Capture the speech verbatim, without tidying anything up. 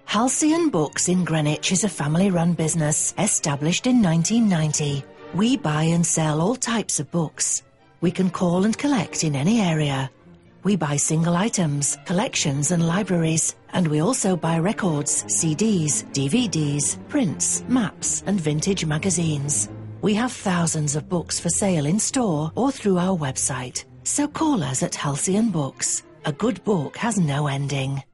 Halcyon Books in Greenwich is a family-run business established in nineteen ninety. We buy and sell all types of books. We can call and collect in any area. We buy single items, collections and libraries, and we also buy records, C Ds, D V Ds, prints, maps and vintage magazines. We have thousands of books for sale in store or through our website. So call us at Halcyon Books. A good book has no ending.